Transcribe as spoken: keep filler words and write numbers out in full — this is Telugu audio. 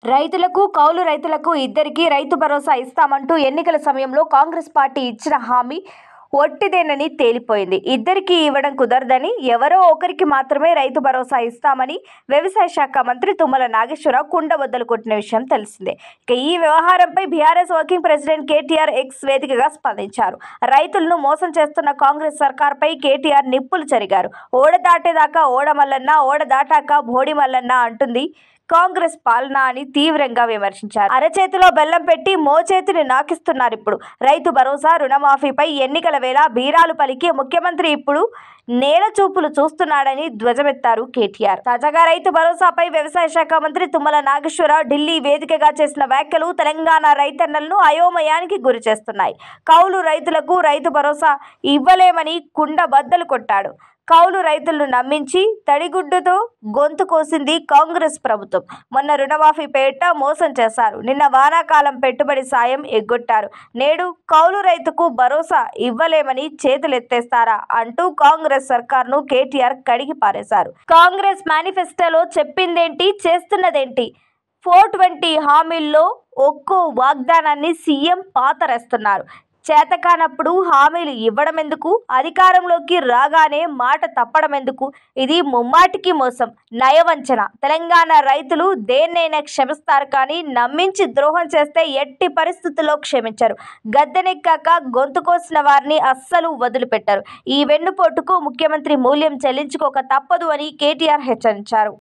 రైతులకు, కౌలు రైతులకు ఇద్దరికీ రైతు భరోసా ఇస్తామంటూ ఎన్నికల సమయంలో కాంగ్రెస్ పార్టీ ఇచ్చిన హామీ ఒట్టిదేనని తేలిపోయింది. ఇద్దరికీ ఇవ్వడం కుదరదని, ఎవరో ఒకరికి మాత్రమే రైతు భరోసా ఇస్తామని వ్యవసాయ శాఖ మంత్రి తుమ్మల నాగేశ్వరరావు కుండబద్దలు కొట్టిన విషయం తెలిసిందే. ఇక ఈ వ్యవహారంపై BRS working president KTR X వేదికగా స్పందించారు. రైతులను మోసం చేస్తున్న కాంగ్రెస్ సర్కార్పై కేటీఆర్ నిప్పులు చెరిగారు. ఓడ దాటేదాకా ఓడ మల్లన్న, ఓడ దాటాక బోడి మల్లన్న అంటుంది కాంగ్రెస్ పాలన అని తీవ్రంగా విమర్శించారు. అరచేతిలో బెల్లం పెట్టి మోచేతిని నాకిస్తున్నారు. ఇప్పుడు రైతు భరోసా, రుణమాఫీపై ఎన్నికల వేళ బీరాలు పలికి ముఖ్యమంత్రి ఇప్పుడు నేల చూపులు చూస్తున్నాడని ధ్వజమెత్తారు కేటీఆర్. తాజాగా రైతు భరోసాపై వ్యవసాయ శాఖ మంత్రి తుమ్మల నాగేశ్వరరావు ఢిల్లీ వేదికగా చేసిన వ్యాఖ్యలు తెలంగాణ రైతన్నలను అయోమయానికి గురి చేస్తున్నాయి. కౌలు రైతులకు రైతు భరోసా ఇవ్వలేమని కుండ బద్దలు కొట్టాడు. కౌలు రైతులను నమ్మించి తడిగుడ్డుతో గొంతు కోసింది కాంగ్రెస్ ప్రభుత్వం. మొన్న రుణమాఫీ పేరిట మోసం చేశారు. నిన్న వానాకాలం పెట్టుబడి సాయం ఎగ్గొట్టారు. నేడు కౌలు రైతుకు భరోసా ఇవ్వలేమని చేతులెత్తేస్తారా అంటూ కాంగ్రెస్ సర్కార్ను కేటీఆర్ కడిగి పారేశారు. కాంగ్రెస్ మేనిఫెస్టోలో చెప్పిందేంటి, చేస్తున్నదేంటి? ఫోర్ ట్వంటీ హామీల్లో ఒక్కో వాగ్దానాన్ని సీఎం పాతరేస్తున్నారు. చేతకానప్పుడు హామీలు ఇవ్వడం ఎందుకు? అధికారంలోకి రాగానే మాట తప్పడం ఎందుకు? ఇది ముమ్మాటికి మోసం, నయవంచన. తెలంగాణ రైతులు దేన్నైనా క్షమిస్తారు, కానీ నమ్మించి ద్రోహం చేస్తే ఎట్టి పరిస్థితుల్లో క్షమించరు. గద్దెనెక్కాక గొంతు కోసిన వారిని అస్సలు వదిలిపెట్టరు. ఈ వెన్నుపోటుకు ముఖ్యమంత్రి మూల్యం చెల్లించుకోక తప్పదు అని కేటీఆర్ హెచ్చరించారు.